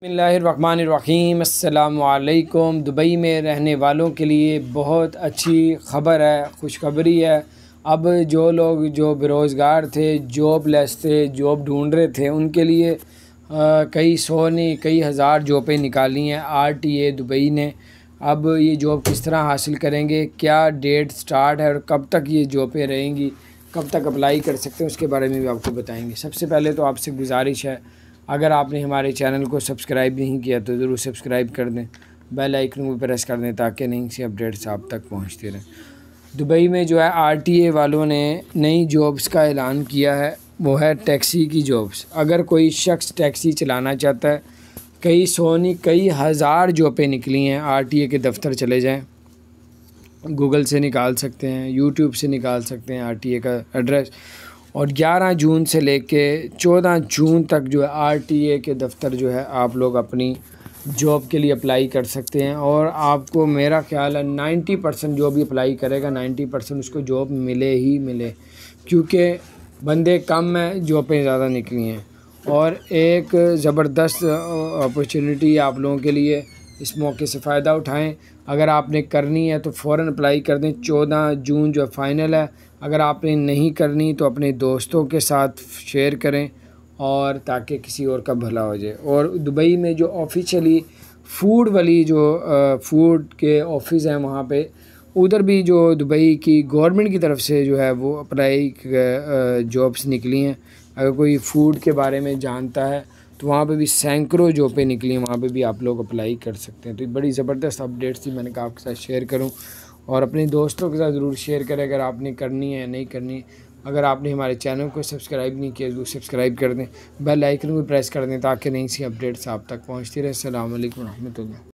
बिस्मिल्लाहिर्रहमानिर्रहीम। अस्सलामु अलैकुम। दुबई में रहने वालों के लिए बहुत अच्छी ख़बर है, खुशखबरी है। अब जो लोग जो बेरोज़गार थे, जॉबलेस थे, जॉब ढूंढ रहे थे, उनके लिए कई सौ नहीं कई हज़ार जॉबें निकाली हैं RTA दुबई ने। अब ये जॉब किस तरह हासिल करेंगे, क्या डेट स्टार्ट है और कब तक ये जॉबें रहेंगी, कब तक अप्लाई कर सकते हैं, उसके बारे में भी आपको बताएंगे। सबसे पहले तो आपसे गुजारिश है, अगर आपने हमारे चैनल को सब्सक्राइब नहीं किया तो ज़रूर सब्सक्राइब कर दें, बेल आइकन को प्रेस कर दें ताकि नई सी अपडेट्स आप तक पहुंचती रहें। दुबई में जो है RTA वालों ने नई जॉब्स का ऐलान किया है, वो है टैक्सी की जॉब्स। अगर कोई शख्स टैक्सी चलाना चाहता है, कई सौ नहीं कई हज़ार जॉबें निकली हैं। RTA के दफ्तर चले जाएँ, गूगल से निकाल सकते हैं, यूट्यूब से निकाल सकते हैं RTA का एड्रेस। और 11 जून से लेके 14 जून तक जो है RTA के दफ़्तर जो है आप लोग अपनी जॉब के लिए अप्लाई कर सकते हैं। और आपको मेरा ख्याल है 90% जो भी अप्लाई करेगा 90% उसको जॉब मिले ही मिले, क्योंकि बंदे कम हैं, जॉबें ज़्यादा निकली हैं। और एक ज़बरदस्त अपॉर्चुनिटी आप लोगों के लिए, इस मौके से फ़ायदा उठाएं। अगर आपने करनी है तो फ़ौरन अप्लाई कर दें। 14 जून जो फ़ाइनल है। अगर आपने नहीं करनी तो अपने दोस्तों के साथ शेयर करें, और ताकि किसी और का भला हो जाए। और दुबई में जो ऑफिशियली फ़ूड वाली जो फ़ूड के ऑफिस हैं, वहाँ पे उधर भी जो दुबई की गवर्नमेंट की तरफ से जो है वो अप्लाई जॉब्स निकली हैं। अगर कोई फ़ूड के बारे में जानता है तो वहाँ पे भी सैकड़ों जॉबें निकली हैं, वहाँ पे भी आप लोग अप्लाई कर सकते हैं। तो ये बड़ी ज़बरदस्त अपडेट्स थी, मैंने कहा आपके साथ शेयर करूँ। और अपने दोस्तों के साथ ज़रूर शेयर करें अगर आपने करनी है या नहीं करनी। अगर आपने हमारे चैनल को सब्सक्राइब नहीं किया तो सब्सक्राइब कर दें, बेल आइकन को प्रेस कर दें ताकि नई सी अपडेट्स आप तक पहुँचती रहे। अस्सलामु अलैकुम रहमतुल्लाह।